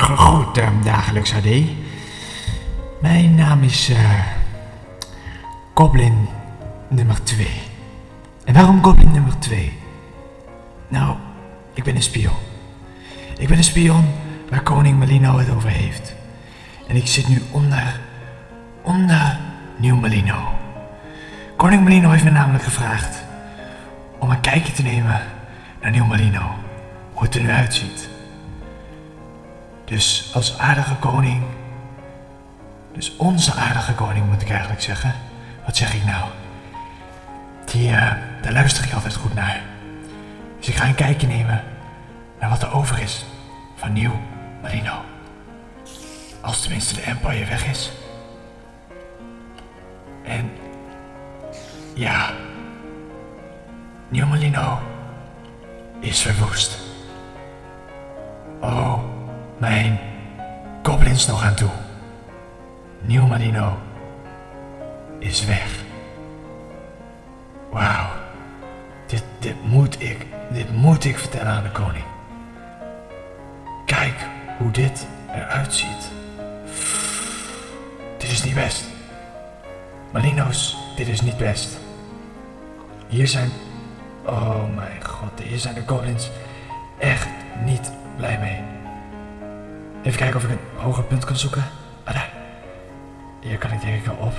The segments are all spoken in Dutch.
Goed, dagelijks AD. Mijn naam is Goblin nummer 2. En waarom Goblin nummer 2? Nou, ik ben een spion. Ik ben een spion waar koning Melino het over heeft. En ik zit nu onder Nieuw Melino. Koning Melino heeft me namelijk gevraagd om een kijkje te nemen naar Nieuw Melino. Hoe het er nu uitziet. Dus als aardige koning, dus onze aardige koning moet ik eigenlijk zeggen. Wat zeg ik nou? Daar luister ik altijd goed naar. Dus ik ga een kijkje nemen naar wat er over is van Nieuw Melino. Als tenminste de Empire weg is. En ja, Nieuw Melino is verwoest. Oh, mijn goblins nog aan toe. Nieuw Melino is weg. Wauw. Dit moet ik vertellen aan de koning. Kijk hoe dit eruit ziet. Dit is niet best. Melino's, dit is niet best. Hier zijn... Oh mijn god, hier zijn de goblins echt niet blij mee. Even kijken of ik een hoger punt kan zoeken. Ah, daar. Hier kan ik denk ik wel op.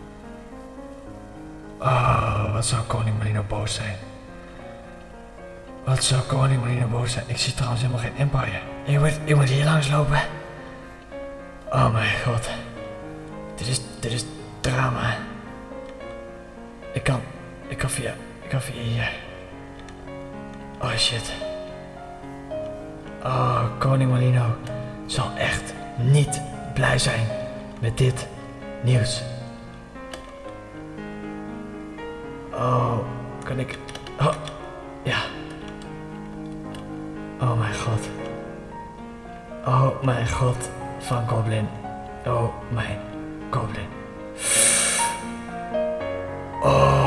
Oh, wat zou koning Melino boos zijn. Wat zou koning Melino boos zijn. Ik zie trouwens helemaal geen Empire. Ik moet hier langs lopen. Oh mijn god. Dit is drama. Ik kan via hier. Oh shit. Oh, koning Melino zal echt niet blij zijn met dit nieuws. Oh, kan ik... Oh, ja. Oh mijn god. Oh mijn god van Goblin. Oh mijn Goblin. Oh.